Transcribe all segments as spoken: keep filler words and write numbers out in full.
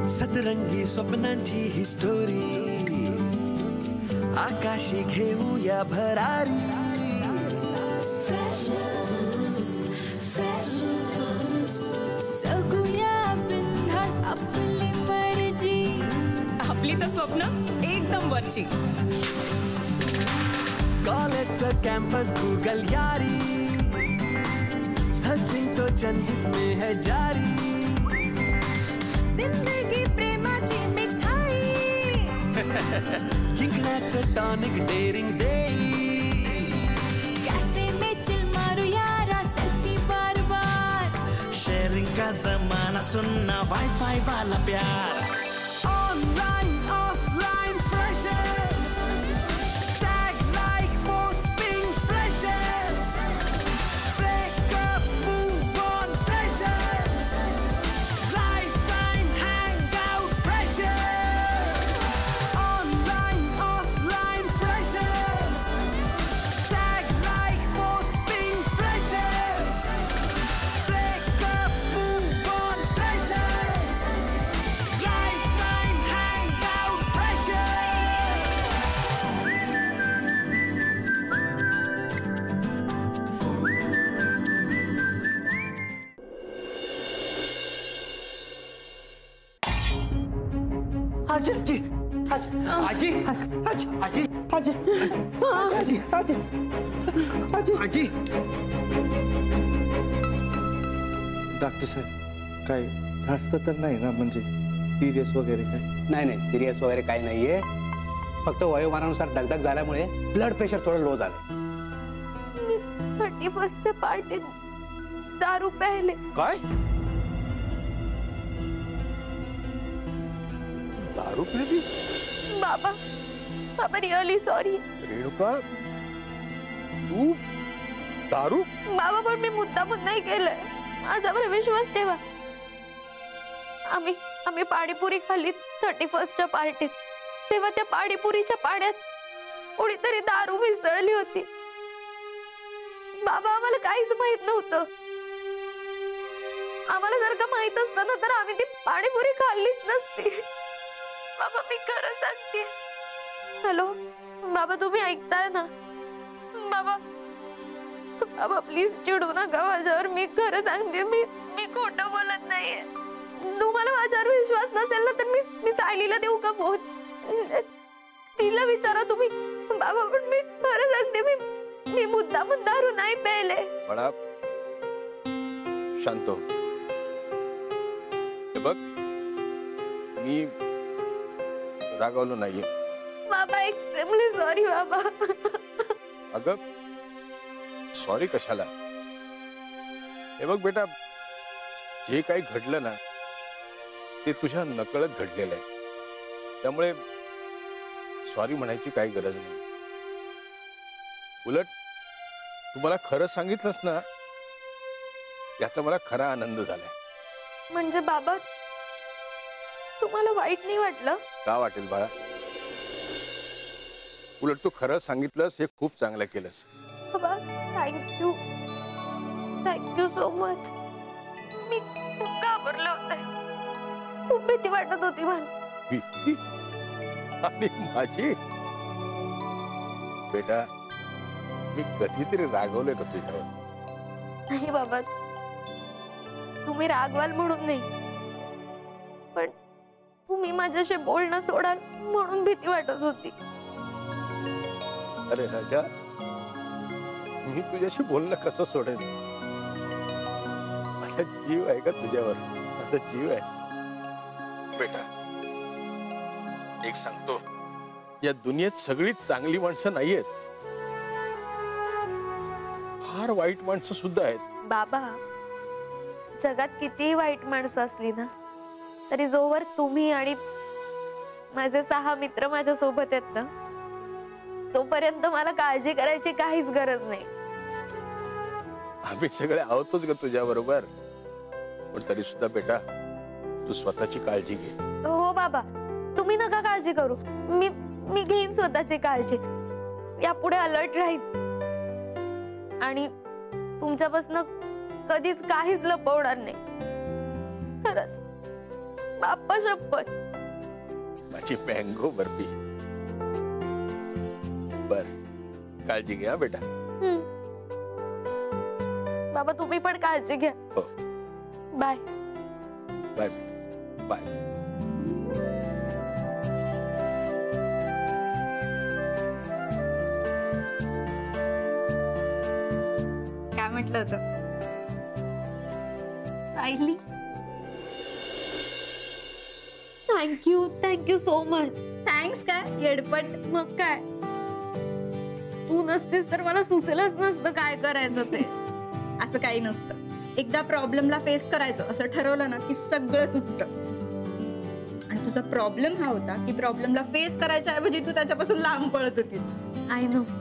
सतरंगी स्वप्नांची ही स्टोरी आकाशी घेऊया भरारी जगूया बिनधास्त आपली मर्जी आपली तर स्वप्न एकदम वरची कॉलेजचं कॅम्पस गूगल यारी सचिन तो जनहित में है जारी जिंदगी प्रेमाची मिठाई जिंकण्याचं टॉनिक डेरिंग देई कैफे में चिल मारू यारा सेल्फी बार बार शेयरिंग का जमाना सुनना वाईफाई वाला प्यार online offline freshers tag like post ping freshers breakup move on freshers life time hang out freshers online offline freshers tag like post ping freshers breakup move on freshers life time hang out freshers आजी आजी आजी आजी आजी आजी आजी आजी आजी आजी डॉक्टर साहेब काय जास्त तर नाही ना म्हणजे सिरियस वगैरे काय नाही नाही सिरियस वगैरे काही नाहीये फक्त वयोमानानुसार दगदग झाल्यामुळे ब्लड प्रेशर थोडं लो झालं मी थर्टी फर्स्ट पार्टीत दारू प्यायले काय दारू प्याली बाबा बाबा रिअली सॉरी रेणुका तू दारू बाबा पण मी मुद्दामून नाही केलंय माझ्यावर विश्वास ठेवा आम्ही आम्ही पाणीपुरी खाल्ली थर्टी फर्स्टच्या पार्टीत तेव्हा त्या पाणीपुरीच्या पाण्यात कोणीतरी दारू मिसळली होती बाबा आम्हाला काहीच माहित नव्हतं आम्हाला जर का माहित असतं ना तर आम्ही ती पाणीपुरी खाल्लीच नसती बाबा मी खरं सांगते हॅलो बाबा तुम्ही ऐकताय ना बाबा बाबा प्लीज चिडू नका माझ्यावर मी खरं सांगते मी मी खोटं बोलत नाहीये तुम्हाला माझ्यावर विश्वास नसेल ना तर मी मी सायलीला देऊ का फोन तिला विचारा तुम्ही बाबा पण मी खरं सांगते मी मी मुद्दामून दारू नाही प्यायले बडा शांत हो हे बघ मी रागावलो नाहीये बाबा एक्स्ट्रीमली सॉरी बाबा अगं सॉरी कशाला हे बघ बेटा जे काही घडलं ना ते तुझ्या नकळत घडलेलं आहे त्यामुळे सॉरी म्हणायची काही गरज नाही उलट तू मला खरं सांगितलंस ना याचा मला खरा आनंद झालाय म्हणजे बाबा तुम्हाला वाईट नाही वाटलं का वाटेल बाळा उलट तू खरं सांगितलंस हे खूप चांगलं केलंस बाबा थँक्यू थँक्यू सो मच मी खूप घाबरले होते खूप भीती वाटत होती मला भीती आणि माझी बेटा मी कधीतरी रागवले का तुझ्यावर नाही बाबा तुम्ही रागवाल म्हणून नाही पण तुम्ही माझ्याशी बोलणं सोडाल म्हणून भीती वाटत होती अरे राजा मी तुझ्याशी बोलणं कसं सोडेन माझा जीव आहे का तुझ्यावर माझा जीव आहे बेटा एक सांगतो या दुनियेत सगळीच चांगली माणसं नाहीयेत फार वाईट माणसं सुद्धा आहेत बाबा जगात कितीही वाईट माणसं असली ना तरी जोवर तुम्ही आणि माझे सहा मित्र माझ्या सोबत आहेत ना तोपर्यंत मला काळजी करायची काहीच गरज नाही आम्ही सगळे आहोतच ग तुझ्या बरोबर पण तरी सुद्धा बेटा तू स्वतःची काळजी घे हो बाबा तुम्ही नका काळजी करू मी मी घेईन स्वतःची काळजी यापुढे अलर्ट राहील आणि तुमच्यापासून कधीच काहीच लपवणार नाही खरंच बाप्पा शपथ. माझी मँगो बर्फी. बर, काळजी घ्या बेटा. बाबा तुम्ही पण काळजी घ्या. हो. Bye bye bye. काय म्हटलं होतं? Sayali, thank you thank you so much. Thanks काय येडपट. मग काय, तू नसतीस तर मला सुचलंच नसतं काय करायचं ते. असं काही नसतं. एकदा प्रॉब्लेमला फेस करायचं असं ठरवलं ना की सगळं सुचतं. आणि तुझा प्रॉब्लेम हा होता की प्रॉब्लेमला फेस करायच्या ऐवजी तू त्याच्यापासून लांब पळत होतीस. आय नो,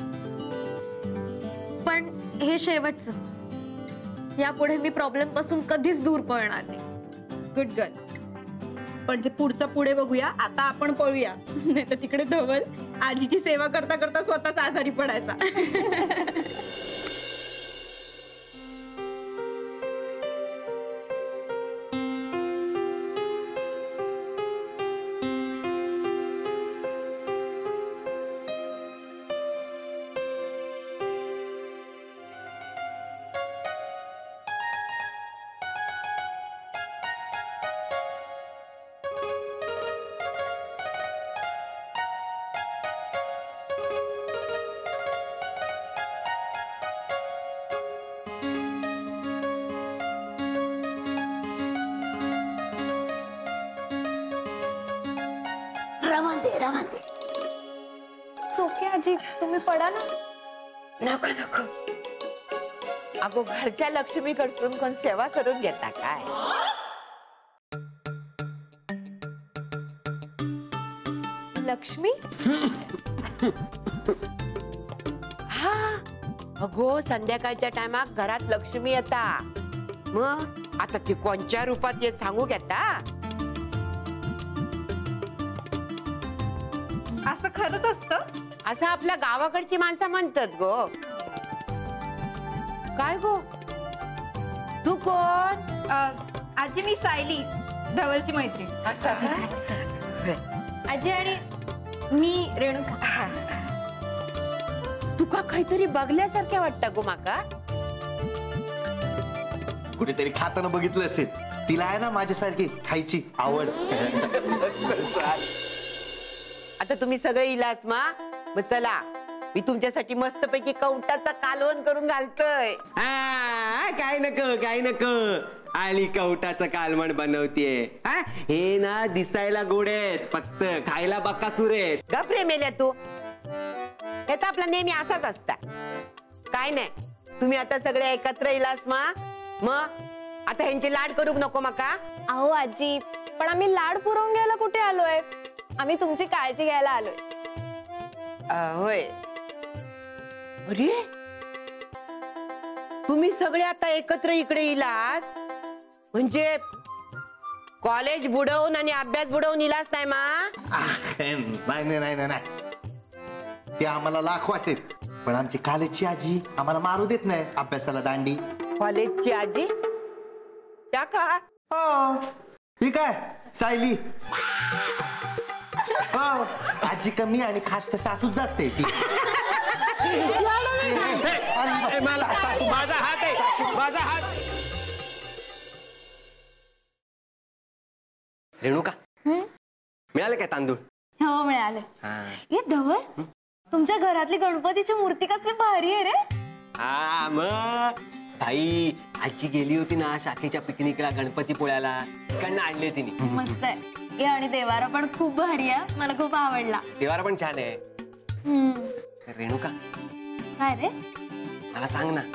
पण हे शेवटचं. यापुढे मी प्रॉब्लेम पासून कधीच दूर पळणार नाही. Good girl. पण ते पुढचं पुढे बघूया. आता आपण पळूया. नाही तर तिकडे धवल आजीची सेवा करता करता स्वतःच आजारी पडायचा. रवांदे रवांदे. ओके आजी, तुम्ही पडा ना. नको नको. अगो घरच्या लक्ष्मीकडसून कोण सेवा करून घेता काय? लक्ष्मी? हा अगो संध्याकाळच्या टायमाक घरात लक्ष्मी येता. मग आता ती कोणच्या रूपात येत सांगू घेता? असं खरंच असतं? असं आपल्या गावाकडची माणसं म्हणतात गो. काय गो, तू कोण? आजी मी सायली, धवलची मैत्रीण. आजी आणि मी रेणुका. तुका काहीतरी बघल्यासारख्या वाटतं गो माका. कुठेतरी खाताना बघितलं असेल. तिला आहे ना माझ्यासारखी खायची आवड. आता तुम्ही सगळे इलास मा. मग चला मी तुमच्यासाठी मस्तपैकी कवटाचा कालवण करून घालतोय. काय नको काय नको. आली कवटाचं कालवण बनवतीये. हे ना दिसायला गोड आहेत, फक्त खायला बकासूर आहेत. गप्रे मेल्या तू. हे तर आपला नेहमी असाच असता. काय नाही, तुम्ही आता सगळे एकत्र इलास मा. मग आता ह्यांची लाड करूक नको मका. अहो आजी, पण आम्ही लाड पुरवून घ्यायला कुठे आलोय? आम्ही तुमची काळजी घ्यायला आलोय. होय. अरे तुम्ही सगळे आता एकत्र इकडे इलास म्हणजे कॉलेज बुडवून आणि अभ्यास बुडवून इलास नाही मा? नाही नाही नाही नाही. ते आम्हाला लाख वाटेल, पण आमची कॉलेजची आजी आम्हाला मारू देत नाही अभ्यासाला दांडी. कॉलेजची आजी? त्या का? हो. ही काय सायली? हो. आजी कमी आणि खास सासूच जास्त आहे ती. माझा हात आहे, माझा हात. रेणुका, मिळाले काय तांदूळ? हो मिळाले. हे धवल, तुमच्या घरातली गणपतीची मूर्ती कसली भारी आहे रे. हा मग भाई, आजी गेली होती ना शाखेच्या पिकनिकला गणपतीपुळ्याला, तिकडनं आणले तिने. मस्त आहे. हे आणि देवारा पण खूप भारी आहे, मला खूप आवडला. देवारा पण छान आहे. रेणुका, काय रे? मला सांग ना,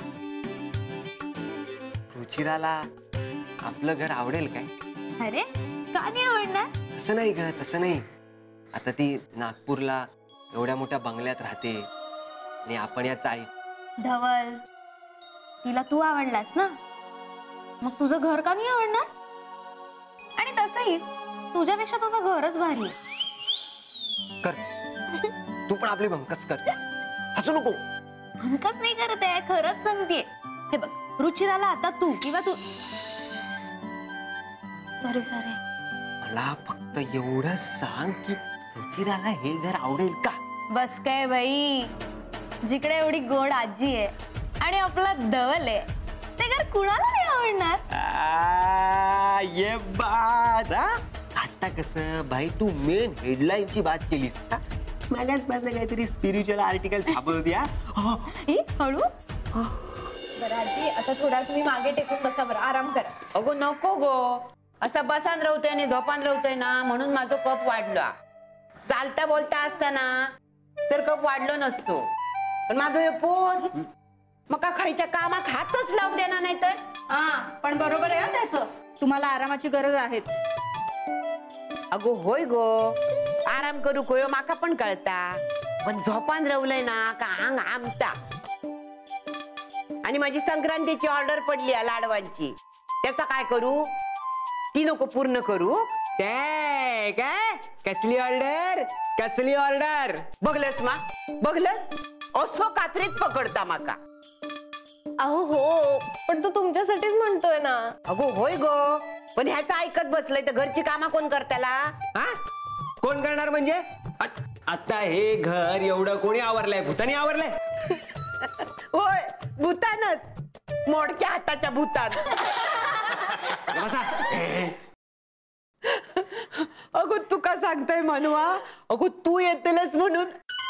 रुचिराला आपलं घर आवडेल काय? अरे का नाही आवडणार? तसं नाही ग, तसं नाही. आता ती नागपूरला एवढ्या मोठ्या बंगल्यात राहते आणि आपण या चाळीत. धवल, तिला तू आवडलास ना, मग तुझं घर का नाही आवडणार? आणि तसंही तुझ्यापेक्षा तुझं घरच भारी. कर तू पण आपली भंकस कर. हसू नको. भंकस नाही करत आहे, खरंच सांगतेय. हे बघ, रुचिराला आता तू किंवा तू सॉरी सॉरी मला फक्त एवढं सांग की रुचिराला हे घर आवडेल का? बस काय बाई, जिकडे एवढी गोड आजी आहे आणि आपला धवल आहे ते घर कुणाला नाही आवडणार. आ, ये बात हा? आता कसं भाई तू मेन हेडलाईनची बात केलीस का? मगाच पासून काहीतरी स्पिरिच्युअल आर्टिकल छापवत द्या. ही हळू. बरं आजी, आता थोडा तुम्ही मागे टेकून बसा, बरं आराम करा. अगो नको गो, असं बसान रवतय आणि झोपान रवतय ना म्हणून माझा कप वाढला. चालता बोलता असताना तर कप वाढलो नसतो, पण माझं हे पोर मका खायच्या कामात हातच लावू देणार नाही तर. हा पण बरोबर आहे त्याचं, तुम्हाला आरामाची गरज आहेच. अगो होय गो, आराम करू कोयो माका पण कळता, पण झोपान रवलंय ना का अंग आमता. आणि माझी संक्रांतीची ऑर्डर पडली आहे लाडवांची, त्याचा काय करू? ती नको पूर्ण करू? ते काय कसली ऑर्डर? कसली ऑर्डर? बघलस मा बघलस, असो कात्रीत पकडता माका. अहो हो, पण तो तुमच्यासाठीच म्हणतोय ना. अगो होय गो, पण ह्याचं ऐकत बसलंय तर घरची कामा कोण करताला? हा कोण करणार म्हणजे? आ- आता हे घर एवढं कोणी आवरलंय? भूतानी आवरलंय? होय भूतानच, मोडक्या हाताच्या भूतान. बसा. अगो तू का सांगताय मनवा? अगो तू येतेलस म्हणून.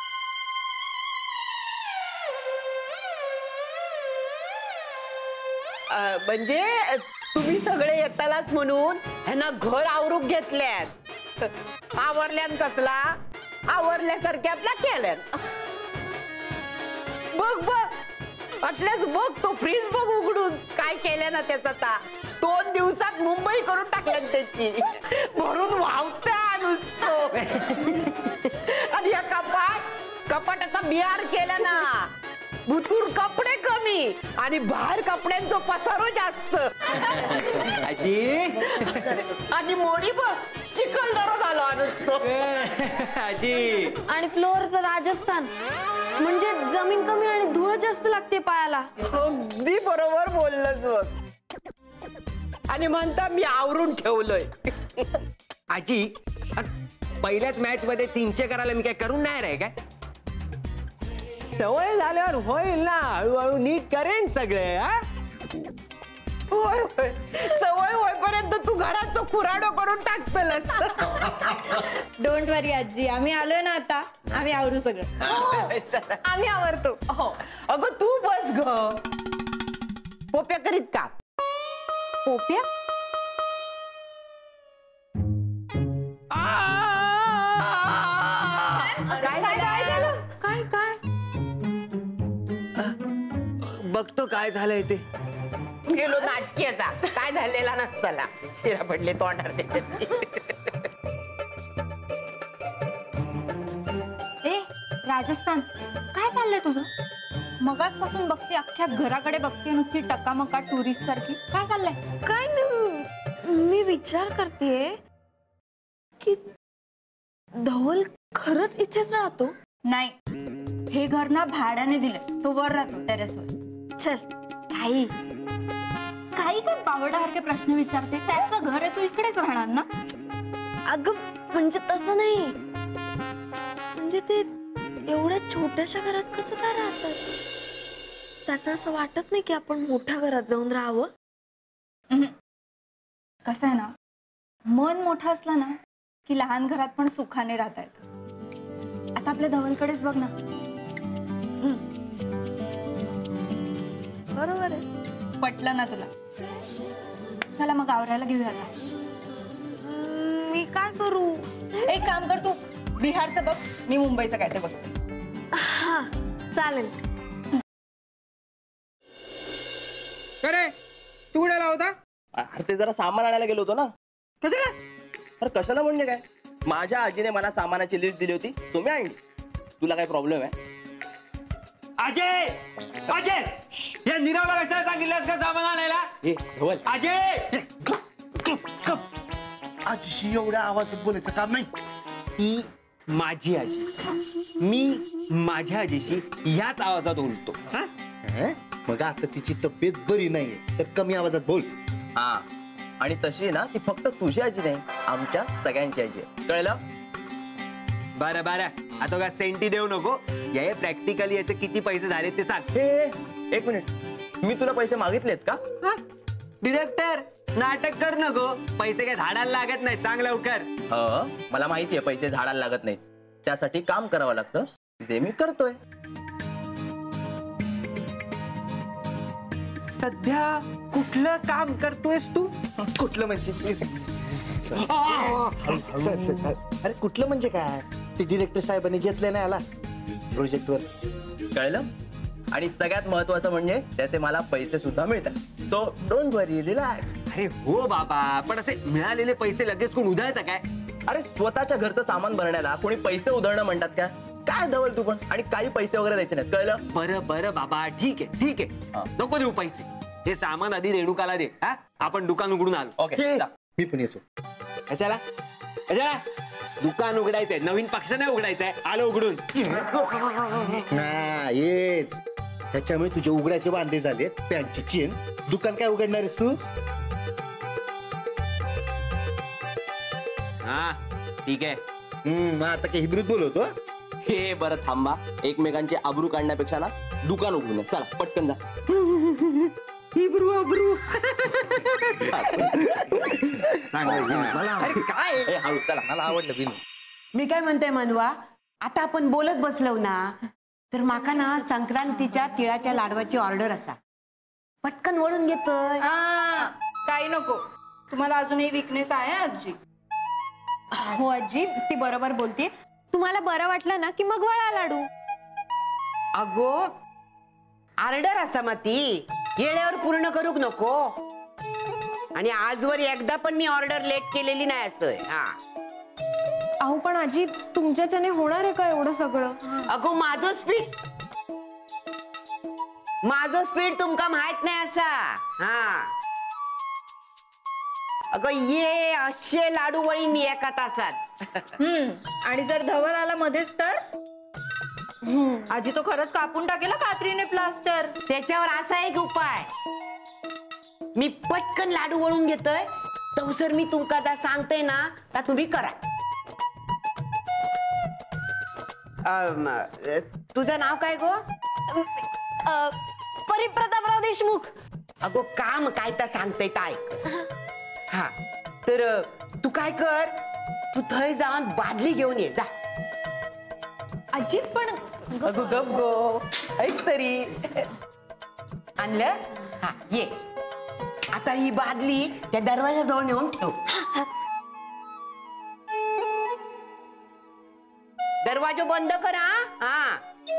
म्हणजे तुम्ही सगळे येतालाच म्हणून ह्यांना घर आवरूक घेतल्यात. आवरल्यान कसला? आवरल्यासारखे आपला केल्यात. बघ बघ वाटल्यास बघ, तो फ्रीज बघ उघडून काय केल्या ना त्याचा. ता दोन दिवसात मुंबई करून टाकल्यान त्याची, भरून वाहत्या नुसतो. आणि या कपाट कपाटाचा बिहार केला ना, भुतूर कपडे कमी आणि बाहेर कपड्यांचा पसारो जास्त. आजी आणि मोडी बघ चिखलदरा झाला नसतो. आजी आणि फ्लोअरचं राजस्थान, म्हणजे जमीन कमी आणि धूळ जास्त लागते पायाला. अगदी बरोबर बोललंस बघ. आणि म्हणता मी आवरून ठेवलंय. आजी पहिल्याच मॅच मध्ये तीनशे करायला मी काय करून नाही रे काय? सवय झाल्यावर होईल ना, हळूहळू नीट करेन सगळे. हा होय होय, सवय होईपर्यंत तू घराचं खुराडो करून टाकतलस. डोंट वरी आजी, आम्ही आलोय ना आता, आम्ही आवरू सगळं. आम्ही आवरतो. हो. अगं तू बस ग. पोप्या करीत का? पोप्या? काय झालं? काय काय? बघतो काय झालंय ते. गेलो नाटकी असा, काय झालेला नसताना शिरा पडले तोंडार त्याच्यात. ए राजस्थान, काय चाललंय तुझं? मगाचपासून बघते, अख्ख्या घराकडे बघते नुसती टकामका टुरिस्ट सारखी. काय चाललंय? काय नाही, मी विचार करतेय की धवल खरंच इथेच राहतो. नाही, हे घर ना भाड्याने दिले, तो वर राहतो टेरेसवर. चल काही काही काय बावडासारखे प्रश्न विचारते. त्याचं घर आहे, तू इकडेच राहणार ना? अगं म्हणजे तसं नाही, म्हणजे ते एवढ्या छोट्याशा घरात कसं काय राहतात? त्यांना असं वाटत नाही की आपण मोठ्या घरात जाऊन राहावं? कसं आहे ना, मन मोठं असलं ना की लहान घरात पण सुखाने राहता येतं. आता आपल्या धवलकडेच बघ ना. बरोबर आहे. पटलं ना तुला? चला मग आवरायला घेऊया आता. मी काय करू? एक काम कर, तू बिहारचं बघ, मी मुंबईचं काय ते बघते. हा चालेल. अरे तू कुठे आला होता? अरे ते जरा सामान आणायला गेलो होतो ना. कशाला? अरे कशाला म्हणजे काय, माझ्या आजीने मला सामानाची लिस्ट दिली होती, तुम्ही आणली. तुला काय प्रॉब्लेम आहे? अजय अजय, या निरावला कशाला सांगितलं का सामान आणायला? ए धवल, अजय आजीशी एवढ्या आवाजात बोलायचं काम नाही. ती माझी आजी, मी माझ्या आजीशी याच आवाजात बोलतो. हा? मग आता तिची तब्येत बरी नाहीये तर कमी आवाजात बोल. हा आणि तशी ना ती फक्त तुझी आजी नाही, आमच्या सगळ्यांची आजी आहे, कळलं? बरं बरं, आता का सेंटी देऊ नको, या प्रॅक्टिकली याचे किती पैसे झाले ते सांग. हे एक मिनिट, मी तुला पैसे मागितलेत का? डिरेक्टर नाटक कर नको, पैसे काय झाडाला लागत नाही, चांग लवकर. हो मला माहितीये पैसे झाडाला लागत नाहीत, त्यासाठी काम करावं लागतं, जे मी करतोय. सध्या कुठलं काम करतोयस तू? कुठलं म्हणजे सर सर अरे कुठलं म्हणजे काय, ते डिरेक्टर साहेबांनी घेतलं नाही आला प्रोजेक्टवर, कळलं? आणि सगळ्यात महत्वाचं म्हणजे त्याचे मला पैसे सुद्धा मिळतात, सो डोंट वरी, रिलॅक्स. अरे हो बाबा, पण असे मिळालेले पैसे लगेच कोण उधळतं काय? अरे स्वतःच्या घरचं सामान भरण्याला कोणी पैसे उधळणं म्हणतात का? काय धवल तू पण, आणि काही पैसे वगैरे द्यायचे नाहीत, कळलं? बरं बरं बाबा, ठीक आहे ठीक आहे, नको देऊ पैसे, हे सामान आधी रेणुकाला दे. हा आपण दुकान उघडून आलो. ओके मी पण येतो. कशाला कशाला? दुकान उघडायचंय, नवीन पक्ष नाही उघडायचंय, आलो उघडून. हा येच, त्याच्यामुळे तुझे उघड्याचे वांदे झाले, पॅन्टची चेन. दुकान काय उघडणार आहेस तू? हा ठीक आहे. हम्म आता काही हिब्रूत बोलवतो. हे बरं थांबा, एकमेकांचे आबरू काढण्यापेक्षा ना दुकान उघडून या. चला पटकन जा. हिब्रू अब्रू मला काय ए हळू चला. मला आवडलं विनू. मी काय म्हणते मनवा, आता आपण बोलत बसलो ना, तर माका ना संक्रांतीच्या तिळाच्या लाडवाची ऑर्डर असा, पटकन वळून घेतोय. काही नको, तुम्हाला अजूनही विकनेस आहे आजी. हो आजी, ती बरोबर बोलते. तुम्हाला बरं वाटलं ना की मग वळा लाडू. अगो ऑर्डर असा मा ती, येळेवर पूर्ण करूक नको. आणि आजवर एकदा पण मी ऑर्डर लेट केलेली नाही असं. हा अहो पण आजी, तुमच्याच्याने होणार आहे का एवढं सगळं? अगो माझं स्पीड माझं स्पीड तुमका माहित नाही असा. हा अगं ये असे लाडू वळीन एका तासात. हम्म आणि जर धवल आला मध्येच तर आजी तो खरंच कापून टाकेल कात्रीने प्लास्टर. त्याच्यावर असा एक उपाय, मी पटकन लाडू वळून घेतोय, तवसर मी तुमका जा सांगते ना तर तुम्ही करा. अम, तुझं नाव काय गो? परिप्रतापराव देशमुख. अगो काम काय तर सांगते तर ऐक. हा तर तू काय कर, तू थंय जाऊन बादली घेऊन ये जा. आजी पण अगो गप गो, ऐक तरी. आणलं? हा ये. आता ही बादली त्या दरवाजाजवळ नेऊन ठेव. दरवाजा बंद कर. हा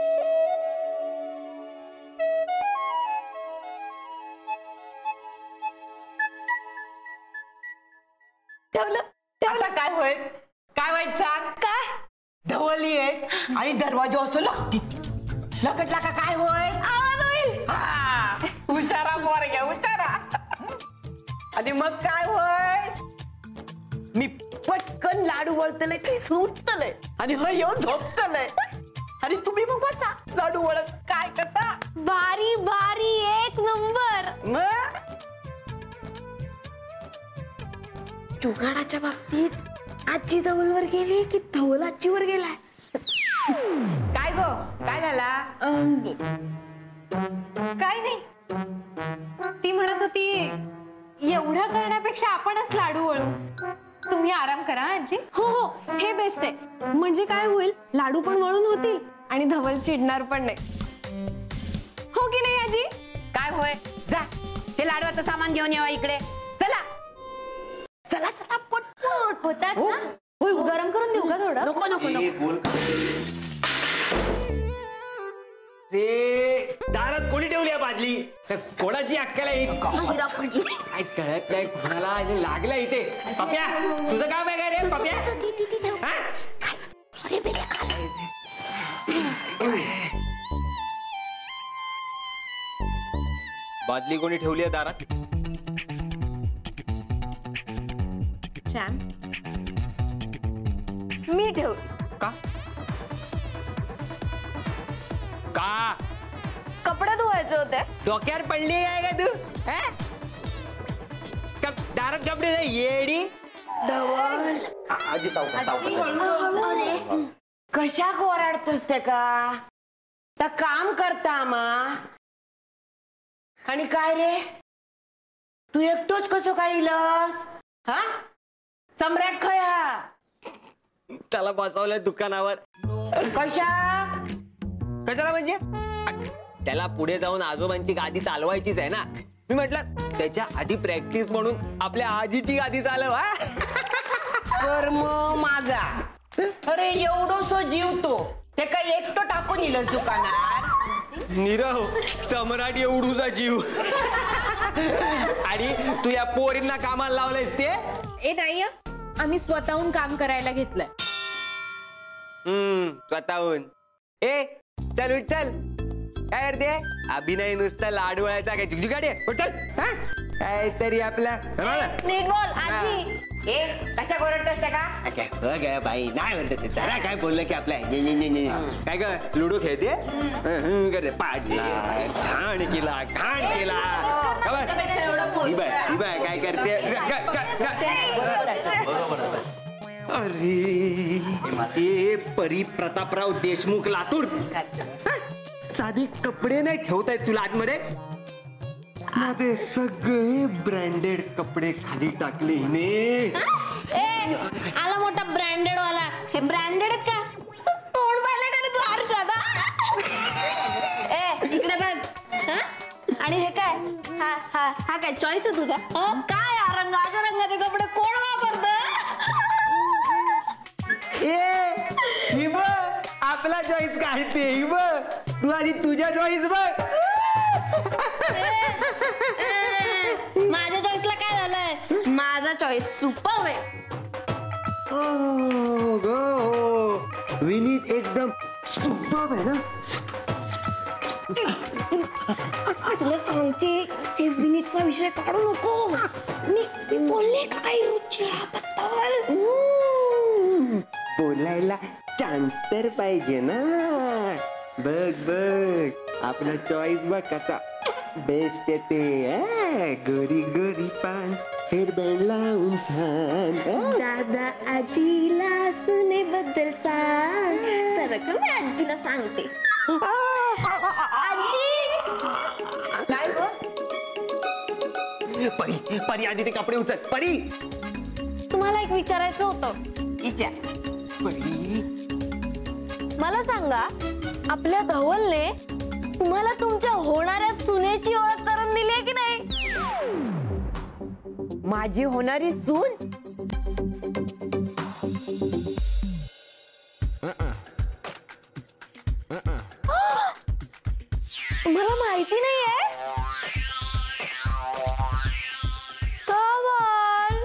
ठेवलं. आता काय होईल, काय व्हायचं सांग? काय? ढवली आहे आणि दरवाजा असं लागती, लकटला का काय होय? आवाज होईल. हा, हुशारा पोर घ्या हुशारा. आणि मग काय होय, मी पटकन लाडू वळतले ते सुटतलंय आणि हो येऊन झोपतलंय आणि तुम्ही मग बसा लाडू वळत काय कसा. भारी भारी, एक नंबर. मग जुगाडाच्या बाबतीत आजी धवलवर गेली की धवल आजीवर गेलाय? काय गो, काय झाला? काय नाही, ती म्हणत होती एवढं करण्यापेक्षा आपणच लाडू वळू. तुम्ही आराम करा आजी. हो हो, हे बेस्ट आहे. म्हणजे काय होईल, लाडू पण वळून होतील आणि धवल चिडणार पण नाही. हो की नाही आजी? काय होय, जा ते लाडवाचं सामान घेऊन येवा इकडे. चला चला चला पटपट. होतात ना? गरम करून देऊ का थोडं? नको नको नको. रे दारात कोणी ठेवली आहे बादली? कोणाची अक्कल आहे? काय कळत नाही कोणाला, आणि लागलं इथे. पप्या तुझं काम आहे काय रे पप्या? बादली कोणी ठेवली आहे दारात? मी ठेव. का का कपडे धुवायचे होते. डोक्यावर पडली आहे का तू? दारात कपडे येडी धवल आजी सावकाश सावकाश अरे कशाक ओरडतस ते का तर काम करता आमा आणि काय रे तू एकटोच कसो काय इलस हा सम्राट खया त्याला बसवलंय दुकानावर. कशाक कशाला म्हणजे त्याला पुढे जाऊन आजोबांची गादी चालवायचीच आहे ना. मी म्हटलं त्याच्या आधी प्रॅक्टिस म्हणून आपल्या आजीची गादी चालव. हा कर्म माझा अरे एवढोसो जीव तो ते काय एकटो टाकून इलस दुकानात. नीरव सम्राट एवढूचा जीव आणि तू या पोरींना कामाला लावलंयस ते. ए नाही आम्ही स्वतःहून काम करायला घेतलंय. हम्म स्वतःहून. ए चल उठ चल. काय करते अभिनय नुसतं लाडवळायचा काय झुकझुकाटे उठ चल. हा काहीतरी आपला नीट बोल आजी. ए कशा ओरडतस ते का काय हो गे बाई नाही म्हणत ते जरा काय बोललं की आपल्या ने, ने, ने, ने. काय ग लुडो खेळते करते पाडला घाण केला घाण केला ही बाय ही बाय काय करते. अरे हे परी प्रतापराव देशमुख लातूर साधे कपडे नाही ठेवतायत तुला आतमध्ये. माझे सगळे ब्रँडेड कपडे खाली टाकले हिने. आला मोठा ब्रँडेड वाला. हे ब्रँडेड का तोंड पाहिलं का रे तू आरशात. ए इकडे बघ. आणि हे काय हा हा हा काय चॉईस आहे तुझा. काय हा रंगाच्या रंगाचे कपडे कोण वापरत. ए ही बघ आपला चॉईस काढते ही बघ. तू आधी तुझ्या चॉईस बघ. माझ्या चॉईसला काय झालंय. माझा चॉईस सुपर आहे. हो गो विनीत एकदम सुपर आहे ना. तुला सांगते ते विनीतचा विषय काढू नको. मी मी बोलले का काही रुचिराबद्दल. बोलायला चान्स तर पाहिजे ना. बघ बघ आपला चॉईस बघ कसा बेस्ट येते. गोरी गोरी पान हेअरबँड लावून छान. दादा आजीला सुने बद्दल सांग. सरक मी आजीला सांगते. आजी काय ग परी परी आधी ते कपडे उचल. परी तुम्हाला एक विचारायचं होतं. विचार परी मला सांगा आपल्या धवलने तुम्हाला तुमच्या होणाऱ्या सुनेची ओळख करून दिली आहे की नाही. माझी होणारी सून तुम्हाला माहिती नाहीये. धवल